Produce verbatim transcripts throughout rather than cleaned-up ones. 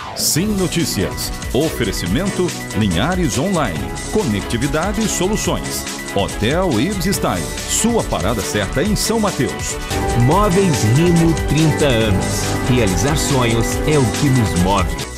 Sim Notícias. Oferecimento Linhares Online. Conectividade e soluções. Hotel Ibis Style. Sua parada certa em São Mateus. Móveis Rimo, trinta anos. Realizar sonhos é o que nos move.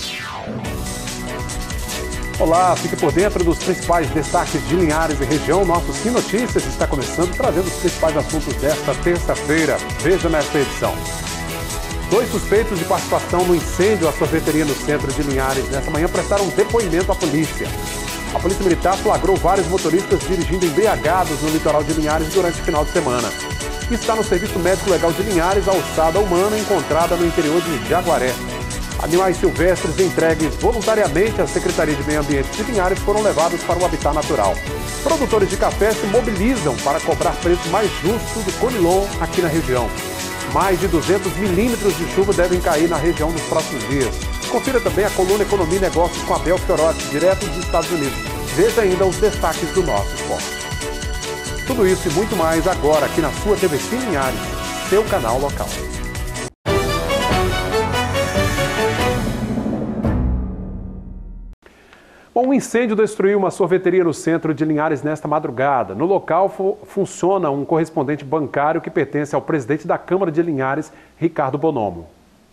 Olá, fique por dentro dos principais destaques de Linhares e região. Nosso Sim Notícias está começando trazendo os principais assuntos desta terça-feira. Veja nesta edição. Dois suspeitos de participação no incêndio à sorveteria no centro de Linhares nesta manhã prestaram depoimento à polícia. A Polícia Militar flagrou vários motoristas dirigindo embriagados no litoral de Linhares durante o final de semana. Está no Serviço Médico Legal de Linhares a ossada humana encontrada no interior de Jaguaré. Animais silvestres entregues voluntariamente à Secretaria de Meio Ambiente de Linhares foram levados para o habitat natural. Produtores de café se mobilizam para cobrar preço mais justo do conilon aqui na região. Mais de duzentos milímetros de chuva devem cair na região nos próximos dias. Confira também a coluna Economia e Negócios com Abel Fiorotti, direto dos Estados Unidos. Veja ainda os destaques do nosso esporte. Tudo isso e muito mais agora aqui na sua T V Sim Linhares, seu canal local. Bom, um incêndio destruiu uma sorveteria no centro de Linhares nesta madrugada. No local fu- funciona um correspondente bancário que pertence ao presidente da Câmara de Linhares, Ricardo Bonomo.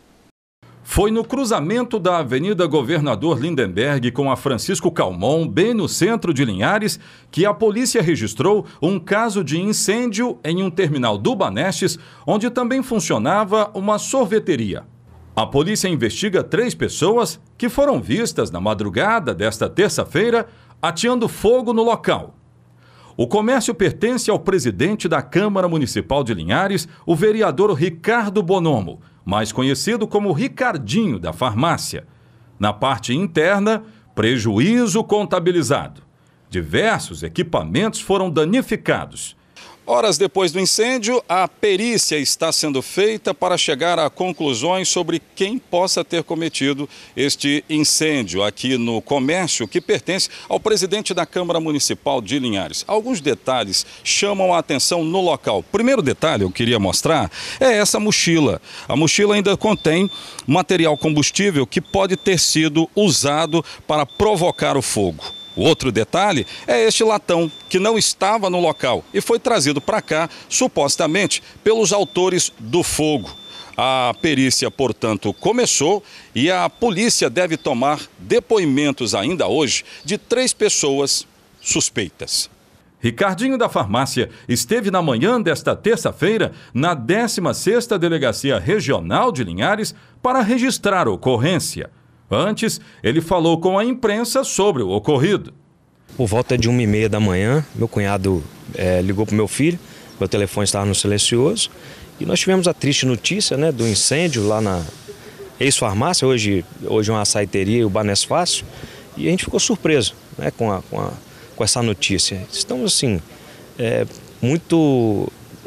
Foi no cruzamento da Avenida Governador Lindenberg com a Francisco Calmon, bem no centro de Linhares, que a polícia registrou um caso de incêndio em um terminal do Banestes, onde também funcionava uma sorveteria. A polícia investiga três pessoas que foram vistas na madrugada desta terça-feira ateando fogo no local. O comércio pertence ao presidente da Câmara Municipal de Linhares, o vereador Ricardo Bonomo, mais conhecido como Ricardinho da Farmácia. Na parte interna, prejuízo contabilizado. Diversos equipamentos foram danificados. Horas depois do incêndio, a perícia está sendo feita para chegar a conclusões sobre quem possa ter cometido este incêndio aqui no comércio que pertence ao presidente da Câmara Municipal de Linhares. Alguns detalhes chamam a atenção no local. Primeiro detalhe eu queria mostrar é essa mochila. A mochila ainda contém material combustível que pode ter sido usado para provocar o fogo. O outro detalhe é este latão, que não estava no local e foi trazido para cá, supostamente, pelos autores do fogo. A perícia, portanto, começou e a polícia deve tomar depoimentos ainda hoje de três pessoas suspeitas. Ricardinho da Farmácia esteve na manhã desta terça-feira na décima sexta Delegacia Regional de Linhares para registrar a ocorrência. Antes, ele falou com a imprensa sobre o ocorrido. Por volta de uma e meia da manhã, meu cunhado é, ligou para o meu filho, meu telefone estava no silencioso, e nós tivemos a triste notícia, né, do incêndio lá na ex-farmácia, hoje, hoje uma açaiteria, o Banes Fácil, e a gente ficou surpreso, né, com, a, com, a, com essa notícia. Estamos assim, é, muito,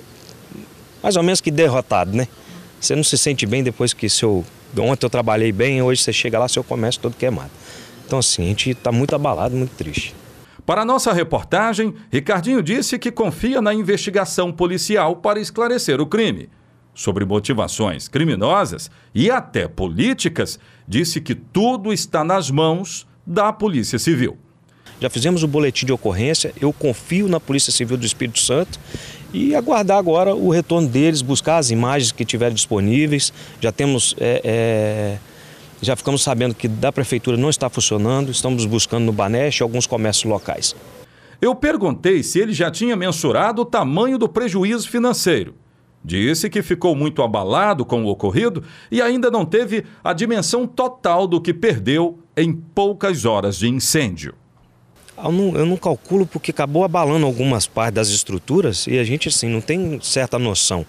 mais ou menos que derrotado, né? Você não se sente bem depois que seu... Ontem eu trabalhei bem, hoje você chega lá, seu comércio todo queimado. Então assim, a gente está muito abalado, muito triste. Para a nossa reportagem, Ricardinho disse que confia na investigação policial para esclarecer o crime. Sobre motivações criminosas e até políticas, disse que tudo está nas mãos da Polícia Civil. Já fizemos o boletim de ocorrência, eu confio na Polícia Civil do Espírito Santo e aguardar agora o retorno deles, buscar as imagens que tiverem disponíveis. Já temos, é, é, já ficamos sabendo que da Prefeitura não está funcionando, estamos buscando no Banestes alguns comércios locais. Eu perguntei se ele já tinha mensurado o tamanho do prejuízo financeiro. Disse que ficou muito abalado com o ocorrido e ainda não teve a dimensão total do que perdeu em poucas horas de incêndio. Eu não, eu não calculo porque acabou abalando algumas partes das estruturas e a gente assim não tem certa noção.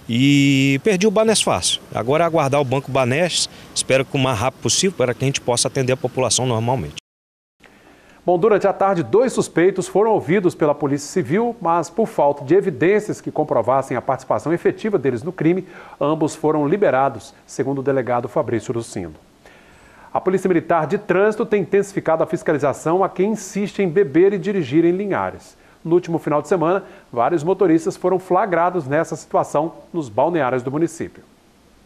E perdi o Banes Fácil. Agora é aguardar o Banco Banestes, espero que o mais rápido possível para que a gente possa atender a população normalmente. Bom, durante a tarde, dois suspeitos foram ouvidos pela Polícia Civil, mas por falta de evidências que comprovassem a participação efetiva deles no crime, ambos foram liberados, segundo o delegado Fabrício Lucindo. A Polícia Militar de Trânsito tem intensificado a fiscalização a quem insiste em beber e dirigir em Linhares. No último final de semana, vários motoristas foram flagrados nessa situação nos balneários do município.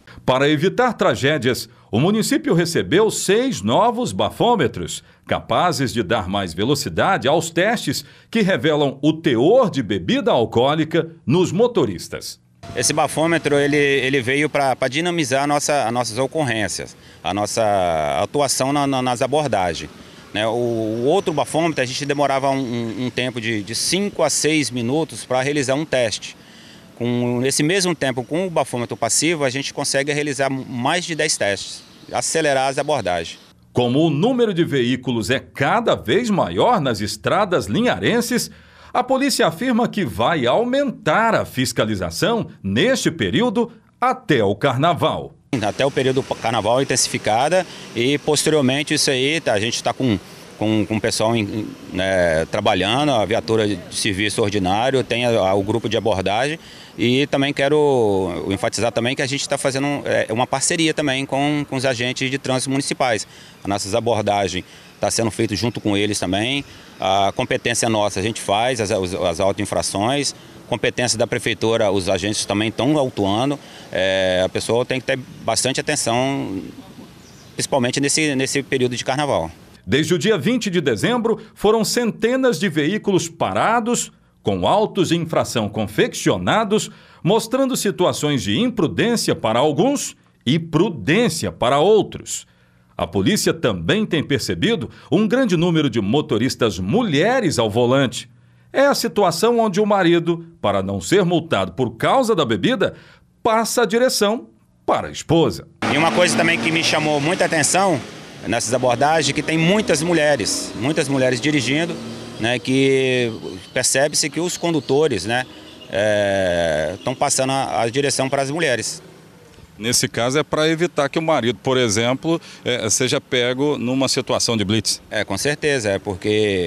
Para evitar tragédias, o município recebeu seis novos bafômetros, capazes de dar mais velocidade aos testes que revelam o teor de bebida alcoólica nos motoristas. Esse bafômetro ele, ele veio para dinamizar a nossa, as nossas ocorrências, a nossa atuação na, na, nas abordagens. Né? O, o outro bafômetro a gente demorava um, um tempo de cinco a seis minutos para realizar um teste. Com esse mesmo tempo, com o bafômetro passivo, a gente consegue realizar mais de dez testes, acelerar as abordagens. Como o número de veículos é cada vez maior nas estradas linharenses, a polícia afirma que vai aumentar a fiscalização neste período até o carnaval. Até o período do carnaval intensificada e posteriormente isso aí, tá, a gente está com, com, com o pessoal em, né, trabalhando, a viatura de serviço ordinário, tem a, a, o grupo de abordagem e também quero enfatizar também que a gente está fazendo é, uma parceria também com, com os agentes de trânsito municipais. As nossas abordagens está sendo feito junto com eles também, a competência nossa a gente faz, as, as auto-infrações, competência da prefeitura, os agentes também estão autuando, é, a pessoa tem que ter bastante atenção, principalmente nesse, nesse período de carnaval. Desde o dia vinte de dezembro, foram centenas de veículos parados, com autos de infração confeccionados, mostrando situações de imprudência para alguns e prudência para outros. A polícia também tem percebido um grande número de motoristas mulheres ao volante. É a situação onde o marido, para não ser multado por causa da bebida, passa a direção para a esposa. E uma coisa também que me chamou muita atenção nessas abordagens, que tem muitas mulheres, muitas mulheres dirigindo, né, que percebe-se que os condutores, né, estão é, passando a, a direção para as mulheres. Nesse caso é para evitar que o marido, por exemplo, é, seja pego numa situação de blitz. É, com certeza, é porque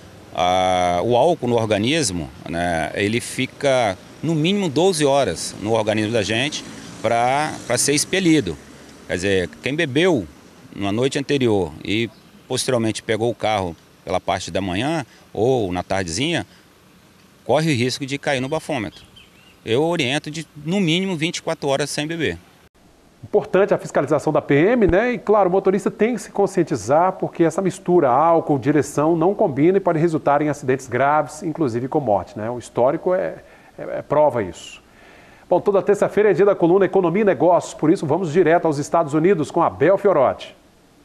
a, o álcool no organismo, né, ele fica no mínimo doze horas no organismo da gente para ser expelido. Quer dizer, quem bebeu na noite anterior e posteriormente pegou o carro pela parte da manhã ou na tardezinha, corre o risco de cair no bafômetro. Eu oriento de no mínimo vinte e quatro horas sem beber. Importante a fiscalização da P M, né? E claro, o motorista tem que se conscientizar porque essa mistura álcool, direção não combina e pode resultar em acidentes graves, inclusive com morte, né? O histórico é, é, é prova isso. Bom, toda terça-feira é dia da coluna Economia e Negócios, por isso vamos direto aos Estados Unidos com a Bel Fiorotti.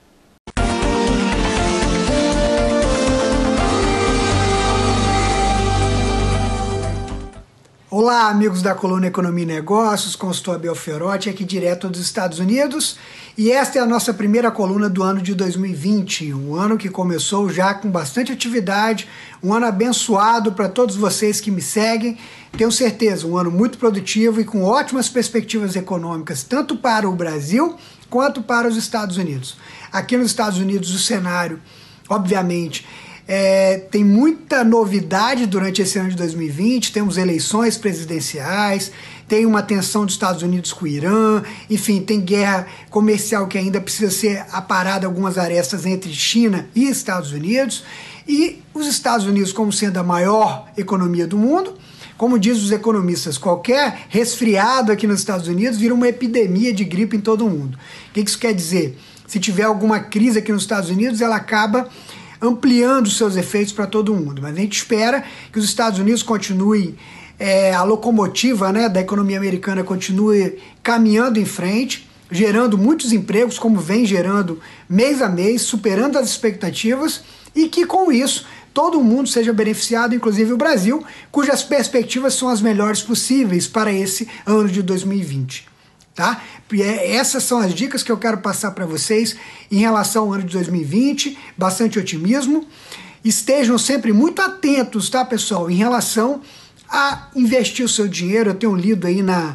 Olá, amigos da coluna Economia e Negócios, consultor Abel Fiorotti, aqui direto dos Estados Unidos. E esta é a nossa primeira coluna do ano de dois mil e vinte, um ano que começou já com bastante atividade, um ano abençoado para todos vocês que me seguem. Tenho certeza, um ano muito produtivo e com ótimas perspectivas econômicas, tanto para o Brasil quanto para os Estados Unidos. Aqui nos Estados Unidos o cenário, obviamente, É, tem muita novidade durante esse ano de dois mil e vinte, temos eleições presidenciais, tem uma tensão dos Estados Unidos com o Irã, enfim, tem guerra comercial que ainda precisa ser aparada, algumas arestas entre China e Estados Unidos, e os Estados Unidos, como sendo a maior economia do mundo, como dizem os economistas, qualquer resfriado aqui nos Estados Unidos vira uma epidemia de gripe em todo o mundo. O que isso quer dizer? Se tiver alguma crise aqui nos Estados Unidos, ela acaba ampliando seus efeitos para todo mundo. Mas a gente espera que os Estados Unidos continuem, é, a locomotiva, né, da economia americana continue caminhando em frente, gerando muitos empregos, como vem gerando mês a mês, superando as expectativas, e que com isso todo mundo seja beneficiado, inclusive o Brasil, cujas perspectivas são as melhores possíveis para esse ano de dois mil e vinte. Tá? Essas são as dicas que eu quero passar para vocês em relação ao ano de dois mil e vinte, bastante otimismo. Estejam sempre muito atentos, tá, pessoal, em relação a investir o seu dinheiro. Eu tenho lido aí na,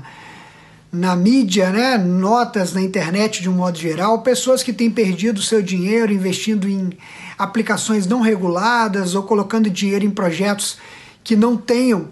na mídia, né, notas na internet de um modo geral, pessoas que têm perdido o seu dinheiro investindo em aplicações não reguladas ou colocando dinheiro em projetos que não tenham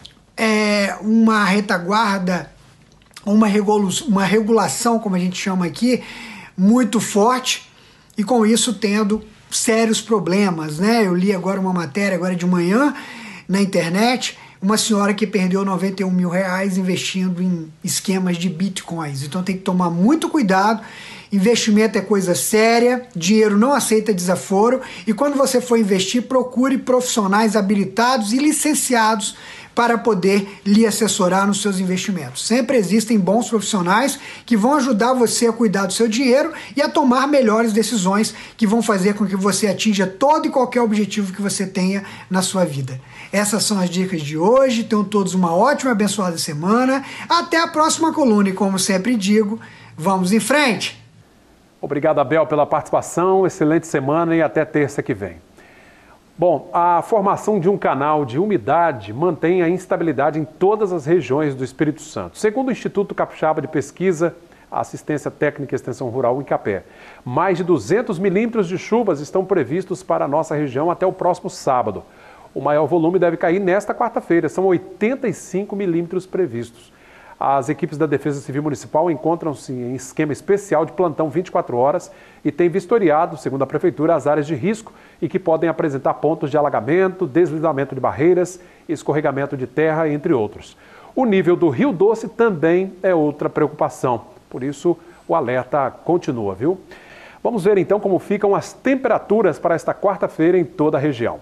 é, uma retaguarda, Uma, regula uma regulação, como a gente chama aqui, muito forte, e com isso tendo sérios problemas, né? Eu li agora uma matéria agora de manhã na internet, uma senhora que perdeu noventa e um mil reais investindo em esquemas de bitcoins. Então tem que tomar muito cuidado. Investimento é coisa séria, dinheiro não aceita desaforo e quando você for investir, procure profissionais habilitados e licenciados para poder lhe assessorar nos seus investimentos. Sempre existem bons profissionais que vão ajudar você a cuidar do seu dinheiro e a tomar melhores decisões que vão fazer com que você atinja todo e qualquer objetivo que você tenha na sua vida. Essas são as dicas de hoje. Tenham todos uma ótima e abençoada semana. Até a próxima coluna e, como sempre digo, vamos em frente! Obrigado, Abel, pela participação. Excelente semana e até terça que vem. Bom, a formação de um canal de umidade mantém a instabilidade em todas as regiões do Espírito Santo. Segundo o Instituto Capixaba de Pesquisa, Assistência Técnica e Extensão Rural, INCAPé, mais de duzentos milímetros de chuvas estão previstos para a nossa região até o próximo sábado. O maior volume deve cair nesta quarta-feira, são oitenta e cinco milímetros previstos. As equipes da Defesa Civil Municipal encontram-se em esquema especial de plantão vinte e quatro horas e têm vistoriado, segundo a Prefeitura, as áreas de risco e que podem apresentar pontos de alagamento, deslizamento de barreiras, escorregamento de terra, entre outros. O nível do Rio Doce também é outra preocupação, por isso o alerta continua, viu? Vamos ver então como ficam as temperaturas para esta quarta-feira em toda a região.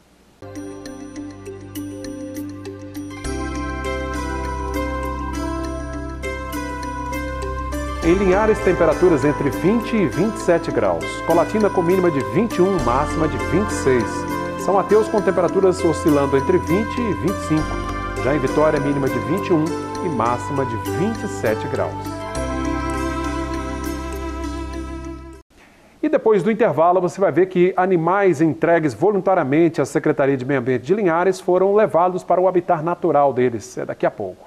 Em Linhares, temperaturas entre vinte e vinte e sete graus. Colatina com mínima de vinte e um, máxima de vinte e seis. São Mateus com temperaturas oscilando entre vinte e vinte e cinco. Já em Vitória, mínima de vinte e um e máxima de vinte e sete graus. E depois do intervalo, você vai ver que animais entregues voluntariamente à Secretaria de Meio Ambiente de Linhares foram levados para o habitat natural deles. É daqui a pouco.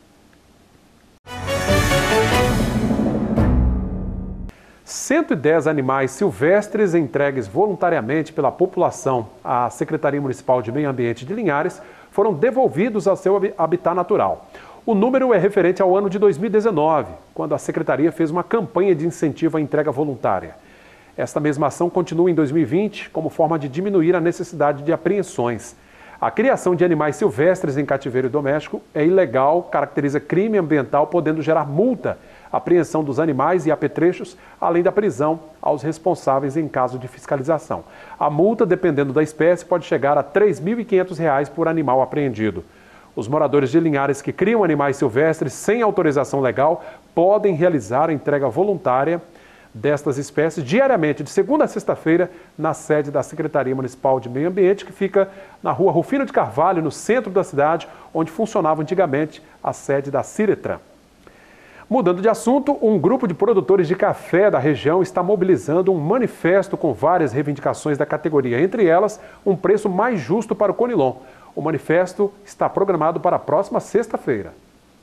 cento e dez animais silvestres entregues voluntariamente pela população à Secretaria Municipal de Meio Ambiente de Linhares foram devolvidos ao seu habitat natural. O número é referente ao ano de dois mil e dezenove, quando a Secretaria fez uma campanha de incentivo à entrega voluntária. Esta mesma ação continua em dois mil e vinte como forma de diminuir a necessidade de apreensões. A criação de animais silvestres em cativeiro doméstico é ilegal, caracteriza crime ambiental, podendo gerar multa, apreensão dos animais e apetrechos, além da prisão aos responsáveis em caso de fiscalização. A multa, dependendo da espécie, pode chegar a três mil e quinhentos reais por animal apreendido. Os moradores de Linhares que criam animais silvestres sem autorização legal podem realizar a entrega voluntária destas espécies diariamente, de segunda a sexta-feira, na sede da Secretaria Municipal de Meio Ambiente, que fica na rua Rufino de Carvalho, no centro da cidade, onde funcionava antigamente a sede da Ciretran. Mudando de assunto, um grupo de produtores de café da região está mobilizando um manifesto com várias reivindicações da categoria, entre elas, um preço mais justo para o Conilon. O manifesto está programado para a próxima sexta-feira.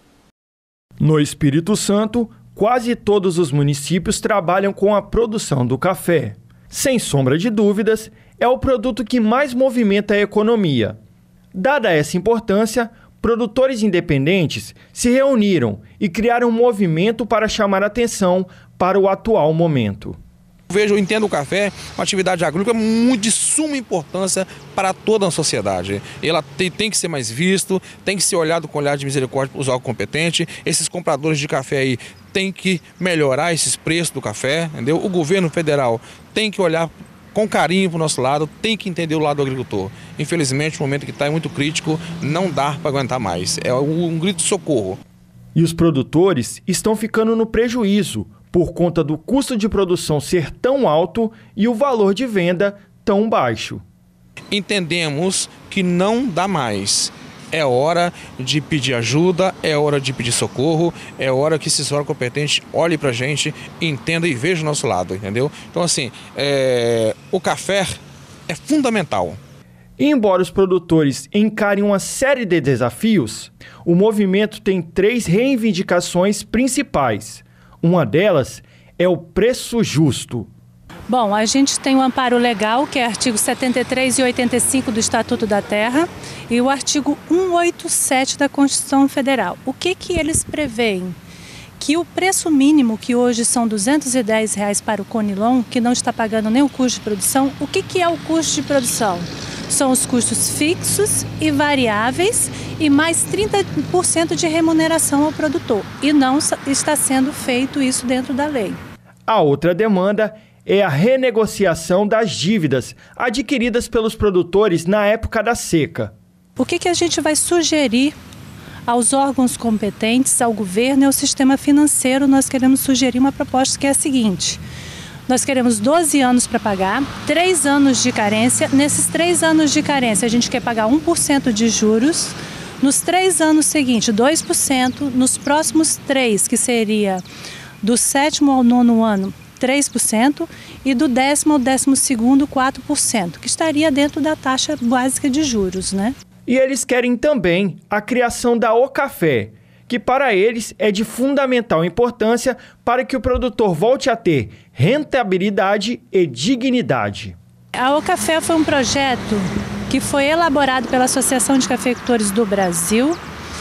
No Espírito Santo, quase todos os municípios trabalham com a produção do café. Sem sombra de dúvidas, é o produto que mais movimenta a economia. Dada essa importância, produtores independentes se reuniram e criaram um movimento para chamar atenção para o atual momento. Vejo, eu entendo o café, uma atividade agrícola muito de suma importância para toda a sociedade. Ela tem, tem que ser mais visto, tem que ser olhado com olhar de misericórdia para o usuário competente. Esses compradores de café aí têm que melhorar esses preços do café, entendeu? O governo federal tem que olhar com carinho para o nosso lado, tem que entender o lado do agricultor. Infelizmente, o momento que está é muito crítico, não dá para aguentar mais. É um grito de socorro. E os produtores estão ficando no prejuízo, por conta do custo de produção ser tão alto e o valor de venda tão baixo. Entendemos que não dá mais. É hora de pedir ajuda, é hora de pedir socorro, é hora que esse órgão competente olhe para a gente, entenda e veja o nosso lado, entendeu? Então, assim, é... o café é fundamental. E embora os produtores encarem uma série de desafios, o movimento tem três reivindicações principais. Uma delas é o preço justo. Bom, a gente tem o amparo legal, que é artigo setenta e três e oitenta e cinco do Estatuto da Terra, e o artigo cento e oitenta e sete da Constituição Federal. O que que eles preveem? Que o preço mínimo, que hoje são duzentos e dez reais para o Conilon, que não está pagando nem o custo de produção, o que que é o custo de produção? São os custos fixos e variáveis e mais trinta por cento de remuneração ao produtor. E não está sendo feito isso dentro da lei. A outra demanda é a renegociação das dívidas adquiridas pelos produtores na época da seca. O que, que a gente vai sugerir aos órgãos competentes, ao governo e ao sistema financeiro? Nós queremos sugerir uma proposta que é a seguinte: nós queremos doze anos para pagar, três anos de carência. Nesses três anos de carência, a gente quer pagar um por cento de juros. Nos três anos seguintes, dois por cento. Nos próximos três, que seria do sétimo ao nono ano, três por cento. E do décimo ao décimo segundo, quatro por cento, que estaria dentro da taxa básica de juros, né? E eles querem também a criação da O Café, que para eles é de fundamental importância para que o produtor volte a ter rentabilidade e dignidade. A O Café foi um projeto que foi elaborado pela Associação de Cafeicultores do Brasil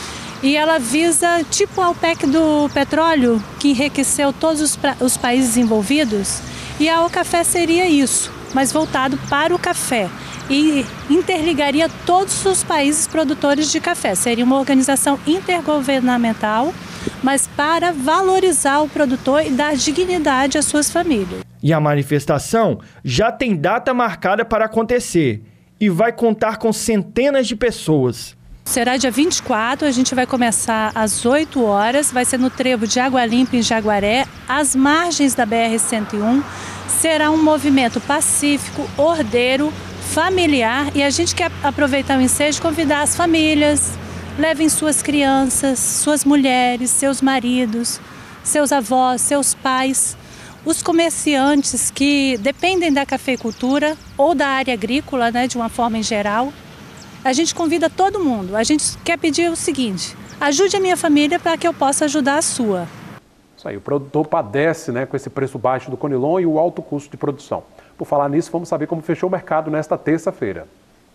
e ela visa, tipo a OPEC do petróleo, que enriqueceu todos os, os países envolvidos, e a O Café seria isso, mas voltado para o café. E interligaria todos os países produtores de café. Seria uma organização intergovernamental, mas para valorizar o produtor e dar dignidade às suas famílias. E a manifestação já tem data marcada para acontecer e vai contar com centenas de pessoas. Será dia vinte e quatro, a gente vai começar às oito horas, vai ser no trevo de Água Limpa, em Jaguaré, às margens da B R cento e um. Será um movimento pacífico, ordeiro, familiar, e a gente quer aproveitar o ensejo e convidar as famílias, levem suas crianças, suas mulheres, seus maridos, seus avós, seus pais, os comerciantes que dependem da cafeicultura ou da área agrícola, né, de uma forma em geral. A gente convida todo mundo. A gente quer pedir o seguinte: ajude a minha família para que eu possa ajudar a sua. Isso aí, o produtor padece, né, com esse preço baixo do Conilon e o alto custo de produção. Por falar nisso, vamos saber como fechou o mercado nesta terça-feira.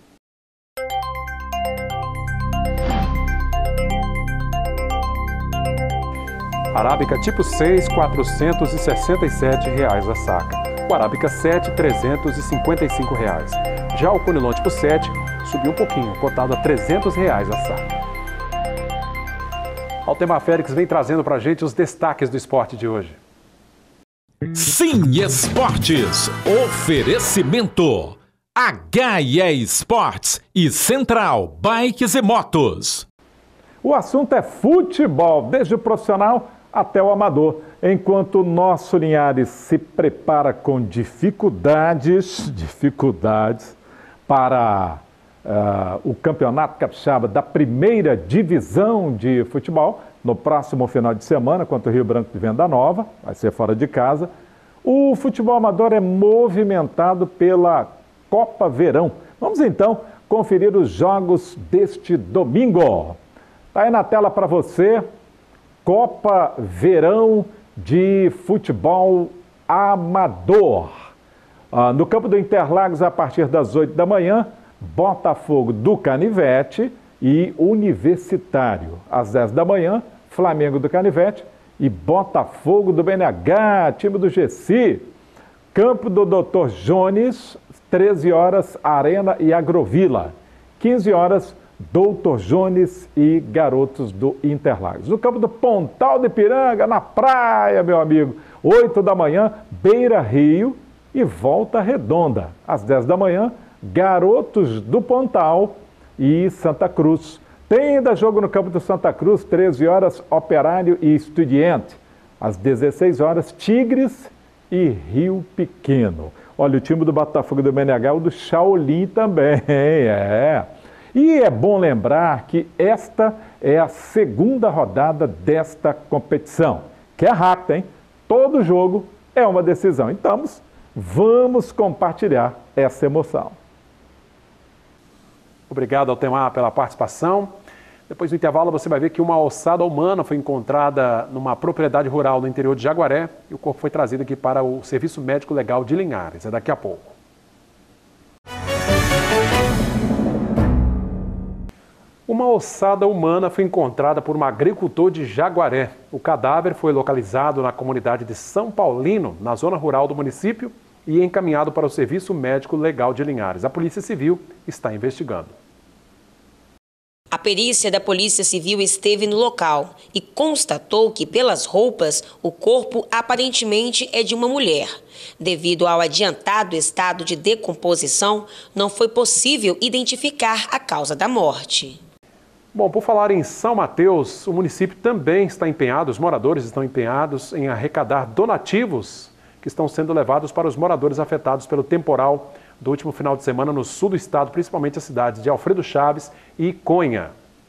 Arábica tipo seis, quatrocentos e sessenta e sete reais a saca. O Arábica sete, trezentos e cinquenta e cinco reais. Já o Conilon tipo sete subiu um pouquinho, cotado a trezentos reais a saca. Altemar Félix vem trazendo para a gente os destaques do esporte de hoje. Sim Esportes, oferecimento H I E Esportes e Central Bikes e Motos. O assunto é futebol, desde o profissional até o amador. Enquanto o nosso Linhares se prepara com dificuldades, dificuldades para uh, o Campeonato Capixaba da primeira divisão de futebol, no próximo final de semana, contra o Rio Branco de Venda Nova, vai ser fora de casa. O futebol amador é movimentado pela Copa Verão. Vamos então conferir os jogos deste domingo. Está aí na tela para você, Copa Verão de Futebol Amador. Ah, no campo do Interlagos, a partir das oito da manhã, Botafogo do Canivete e Universitário. Às dez da manhã, Flamengo do Canivete e Botafogo do B N H, time do G C. Campo do doutor Jones, treze horas, Arena e Agrovila. quinze horas, doutor Jones e Garotos do Interlagos. No campo do Pontal de Ipiranga, na praia, meu amigo, oito da manhã, Beira Rio e Volta Redonda. Às dez da manhã, Garotos do Pontal e Santa Cruz. Tem ainda jogo no campo do Santa Cruz, treze horas, Operário e Estudiante. Às dezesseis horas, Tigres e Rio Pequeno. Olha, o time do Botafogo do B N H, o do Shaolin também, é. E é bom lembrar que esta é a segunda rodada desta competição, que é rápida, hein? Todo jogo é uma decisão. Então, vamos compartilhar essa emoção. Obrigado, Altemar, pela participação. Depois do intervalo, você vai ver que uma ossada humana foi encontrada numa propriedade rural no interior de Jaguaré e o corpo foi trazido aqui para o Serviço Médico Legal de Linhares. É daqui a pouco. Uma ossada humana foi encontrada por um agricultor de Jaguaré. O cadáver foi localizado na comunidade de São Paulino, na zona rural do município, e encaminhado para o Serviço Médico Legal de Linhares. A Polícia Civil está investigando. A perícia da Polícia Civil esteve no local e constatou que, pelas roupas, o corpo aparentemente é de uma mulher. Devido ao adiantado estado de decomposição, não foi possível identificar a causa da morte. Bom, por falar em São Mateus, o município também está empenhado, os moradores estão empenhados em arrecadar donativos que estão sendo levados para os moradores afetados pelo temporal do último final de semana no sul do estado, principalmente as cidades de Alfredo Chaves e Iconha.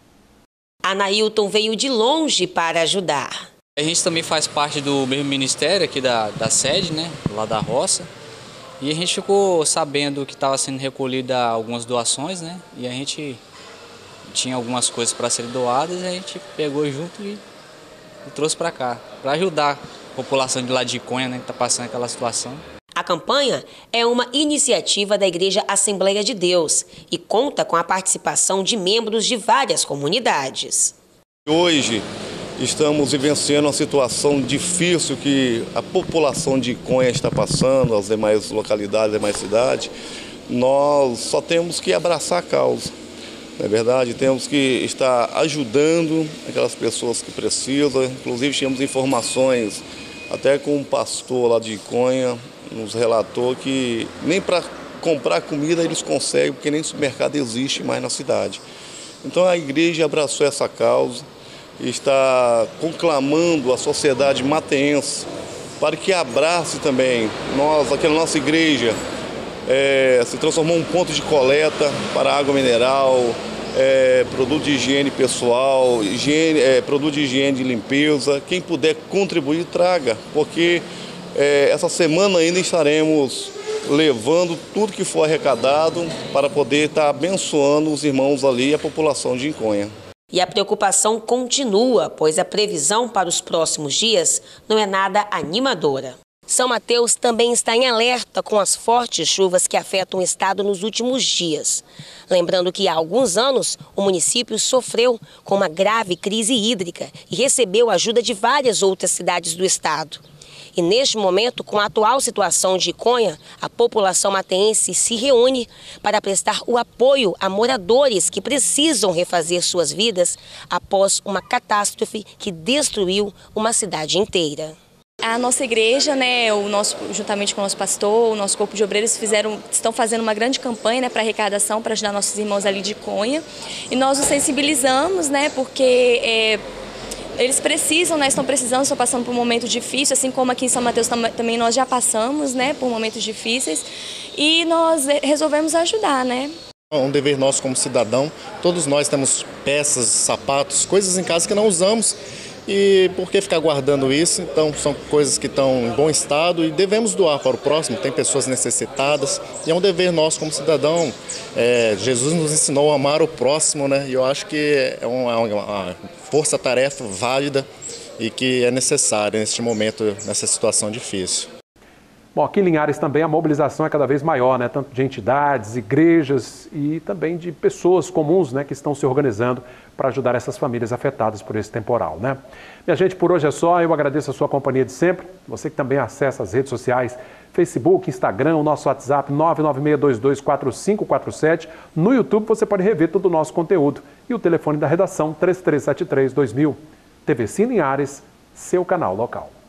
Anailton veio de longe para ajudar. A gente também faz parte do mesmo ministério aqui da, da sede, né, lá da roça. E a gente ficou sabendo que estava sendo recolhida algumas doações, né, e a gente tinha algumas coisas para serem doadas, e a gente pegou junto e, e trouxe para cá, para ajudar a população de lá de Iconha, né, que está passando aquela situação. A campanha é uma iniciativa da Igreja Assembleia de Deus e conta com a participação de membros de várias comunidades. Hoje estamos vivenciando uma situação difícil que a população de Iconha está passando, as demais localidades, as demais cidades. Nós só temos que abraçar a causa, não é verdade? Temos que estar ajudando aquelas pessoas que precisam. Inclusive tínhamos informações até com um pastor lá de Iconha, nos relatou que nem para comprar comida eles conseguem, porque nem supermercado existe mais na cidade. Então a igreja abraçou essa causa e está conclamando a sociedade mateense para que abrace também. Nós, aqui na nossa igreja, é, se transformou em um ponto de coleta para água mineral, é, produto de higiene pessoal, higiene, é, produto de higiene de limpeza. Quem puder contribuir, traga, porque É, essa semana ainda estaremos levando tudo que for arrecadado para poder estar abençoando os irmãos ali e a população de Iconha. E a preocupação continua, pois a previsão para os próximos dias não é nada animadora. São Mateus também está em alerta com as fortes chuvas que afetam o estado nos últimos dias. Lembrando que há alguns anos o município sofreu com uma grave crise hídrica e recebeu ajuda de várias outras cidades do estado. E neste momento, com a atual situação de Iconha, a população mateense se reúne para prestar o apoio a moradores que precisam refazer suas vidas após uma catástrofe que destruiu uma cidade inteira. A nossa igreja, né, o nosso, juntamente com o nosso pastor, o nosso corpo de obreiros, fizeram, estão fazendo uma grande campanha, né, para arrecadação, para ajudar nossos irmãos ali de Iconha. E nós os sensibilizamos, né, porque é, eles precisam, né, estão precisando, estão passando por um momento difícil, assim como aqui em São Mateus também nós já passamos, né, por momentos difíceis, e nós resolvemos ajudar, né. É um dever nosso como cidadão. Todos nós temos peças, sapatos, coisas em casa que não usamos. E por que ficar guardando isso? Então são coisas que estão em bom estado e devemos doar para o próximo. Tem pessoas necessitadas e é um dever nosso como cidadão. É, Jesus nos ensinou a amar o próximo, né? E eu acho que é uma, uma força-tarefa válida e que é necessária neste momento, nessa situação difícil. Bom, aqui em Linhares também a mobilização é cada vez maior, né? Tanto de entidades, igrejas e também de pessoas comuns, né, que estão se organizando para ajudar essas famílias afetadas por esse temporal, né? Minha gente, por hoje é só. Eu agradeço a sua companhia de sempre. Você que também acessa as redes sociais, Facebook, Instagram, o nosso WhatsApp nove nove seis dois dois quatro cinco quatro sete. No YouTube você pode rever todo o nosso conteúdo. E o telefone da redação três três sete três dois mil. T V Cine Linhares, seu canal local.